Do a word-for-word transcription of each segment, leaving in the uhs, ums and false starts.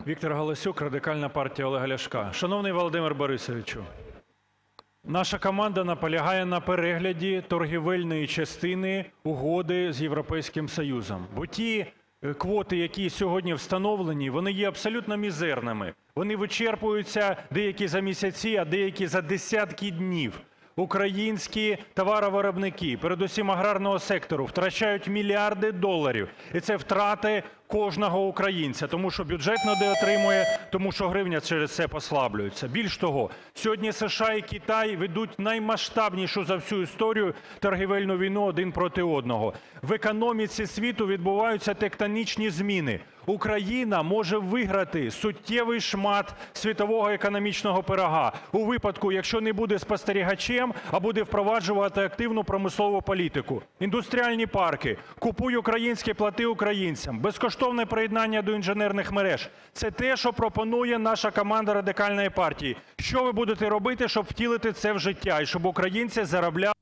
Віктор Галасюк, Радикальна партія Олега Ляшка. Шановний Володимир Борисовичу, наша команда наполягає на перегляді торгівельної частини угоди з Європейським Союзом. Бо ті квоти, які сьогодні встановлені, вони є абсолютно мізерними. Вони вичерпуються деякі за місяці, а деякі за десятки днів. Українські товаровиробники, передусім аграрного сектору, втрачають мільярди доларів. І це втрати кожного українця, тому що бюджет недоотримує, тому що гривня через це послаблюється. Більш того, сьогодні США і Китай ведуть наймасштабнішу за всю історію торгівельну війну один проти одного. В економіці світу відбуваються тектонічні зміни. Україна може виграти суттєвий шмат світового економічного пирога у випадку, якщо не буде спостерігачем, а буде впроваджувати активну промислову політику. Індустріальні парки, купуй українське, плати українцям, безкоштовне приєднання до інженерних мереж – це те, що пропонує наша команда Радикальної партії. Що ви будете робити, щоб втілити це в життя і щоб українці заробляли?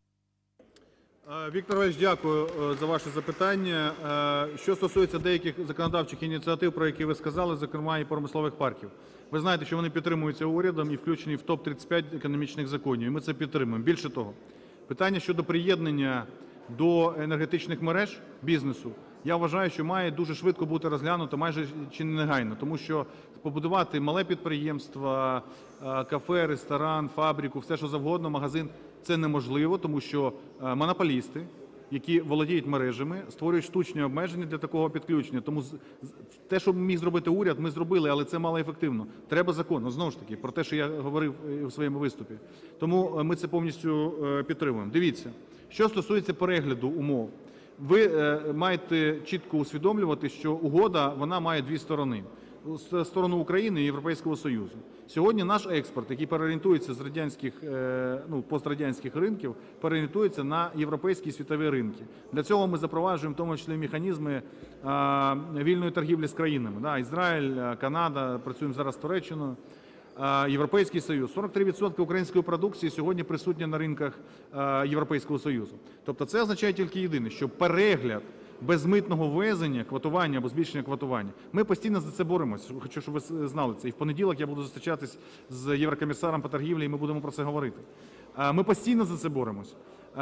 Віктор Валерійович, дякую за ваше запитання. Що стосується деяких законодавчих ініціатив, про які ви сказали, зокрема і промислових парків. Ви знаєте, що вони підтримуються урядом і включені в топ тридцять п'ять економічних законів, і ми це підтримуємо. Більше того, питання щодо приєднання до енергетичних мереж бізнесу, я вважаю, що має дуже швидко бути розглянуто, майже чи не негайно, тому що побудувати мале підприємство, кафе, ресторан, фабрику, все що завгодно, магазин – це неможливо, тому що монополісти, які володіють мережами, створюють штучні обмеження для такого підключення. Тому те, що міг зробити уряд, ми зробили, але це малоефективно. Треба закон, знову ж таки, про те, що я говорив у своєму виступі. Тому ми це повністю підтримуємо. Дивіться, що стосується перегляду умов. Ви маєте чітко усвідомлювати, що угода, вона має дві сторони. Сторону України і Європейського Союзу. Сьогодні наш експорт, який переорієнтується з радянських, ну, пострадянських ринків, переорієнтується на європейські і світові ринки. Для цього ми запроваджуємо в тому числі механізми а, вільної торгівлі з країнами. Да, Ізраїль, Канада, працюємо зараз з Туреччиною, а, Європейський Союз. сорок три відсотки української продукції сьогодні присутні на ринках а, Європейського Союзу. Тобто це означає тільки єдине, що перегляд безмитного ввезення, квотування або збільшення квотування. Ми постійно за це боремося. Хочу, щоб ви знали це. І в понеділок я буду зустрічатись з єврокомісаром по торгівлі, і ми будемо про це говорити. Ми постійно за це боремося.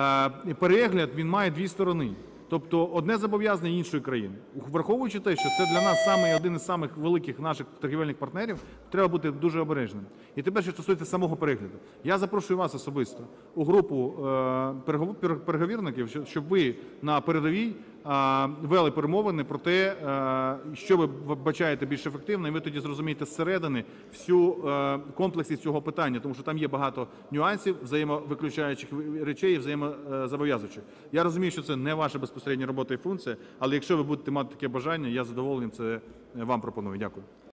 Перегляд, він має дві сторони. Тобто одне зобов'язання іншої країни. Враховуючи те, що це для нас саме один із самих великих наших торгівельних партнерів, треба бути дуже обережним. І тепер, що стосується самого перегляду. Я запрошую вас особисто у групу переговірників, щоб ви на передовій вели перемовини про те, що ви вбачаєте більш ефективно, і ви тоді зрозумієте зсередини всю комплексність цього питання, тому що там є багато нюансів, взаємовиключаючих речей і взаємозобов'язуючих. Я розумію, що це не ваша безпосередня робота і функція, але якщо ви будете мати таке бажання, я з задоволенням це вам пропоную. Дякую.